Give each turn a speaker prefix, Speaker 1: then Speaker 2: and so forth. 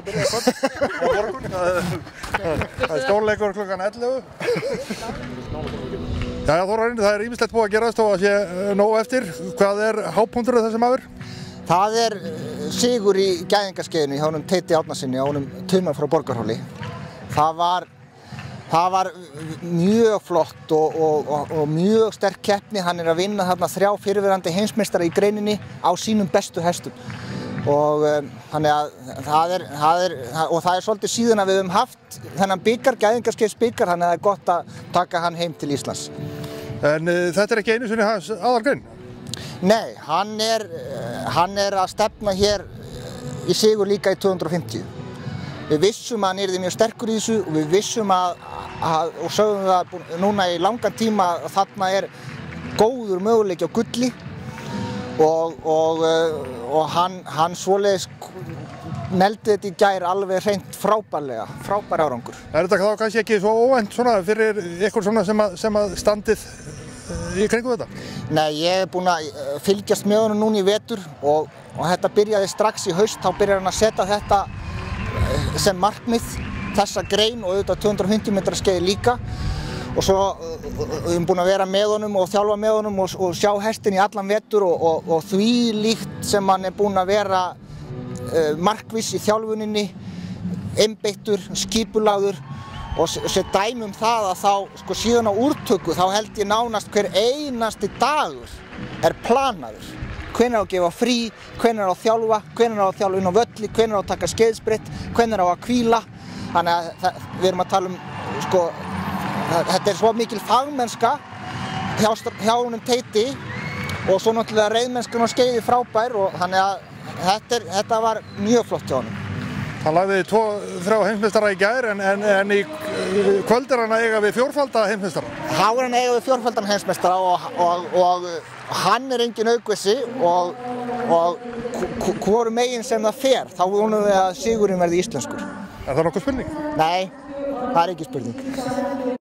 Speaker 1: byrja kvöld á morgun. Það stórleikur klukkan 11. Jæja Þórarinn, það ýmislegt búið að gerast og að sé nóg eftir. Hvað hápunkturinn þessi maður?
Speaker 2: Það sigur í gæðingaskeiðinu hjá honum Teiti Árnasyni, hjá honum Tumar frá Borgarhóli. Það var mjög flott og mjög sterk keppni. Hann að vinna þarna 3 fyrrverandi heimsmeistara í greininni á sínum bestu hestum. Og þannig að það svolítið síðan að við höfum haft þennan bikar, gæðingaskeiðsbikar, þannig að það gott að taka hann heim til Íslands.
Speaker 1: En þetta ekki einu sinni hans aðalgrein?
Speaker 2: Nei, hann að stefna hér í sigur líka í 250. Við vissum að hann yrði mjög sterkur í þessu og við vissum og sögum það núna í langan tíma að þarna góður möguleiki á gulli og hann svoleiðis neldi þetta í gær alveg hreint frábær árangur.
Speaker 1: Þetta þá kannski ekki svo óvænt svona fyrir ykkur svona sem að standið í kringum þetta?
Speaker 2: Nei, ég búinn að fylgjast með honum núna í vetur og þetta byrjaði strax í haust, þá byrjar hann að setja þetta sem markmið, þessa grein og auðvitað 250 metra skeið líka. Og svo við erum búin að vera með honum og þjálfa með honum og sjá hestinn í allan vetur og því líkt sem hann búin að vera markviss í þjálfuninni, einbeittur, skipulagður og sér dæmi það að þá síðan á úrtöku þá held ég nánast hver einasti dagur planaður. Hvenær á að gefa frí, hvenær á að þjálfa, hvenær á að þjálfa inn á völli, hvenær á að taka skeiðsbrett, hvenær á að hvíla. Þannig að við erum að tala þetta svo mikil fagmennska hjá honum Teiti og svo náttúrulega reiðmennskan á skeiði frábær og þannig að þetta var mjög flott hjá honum.
Speaker 1: Hann lagði 2-3 heimsmeistara í gær en í kvöld hann að eiga við 4-falda heimsmeistara.
Speaker 2: Þá hann að eiga við 4-faldan heimsmeistara og hann engin aukvissi og hvoru megin sem það fer, þá vonum við að sigurinn verði íslenskur.
Speaker 1: Er það nokkuð spurning?
Speaker 2: Nei, það ekki spurning.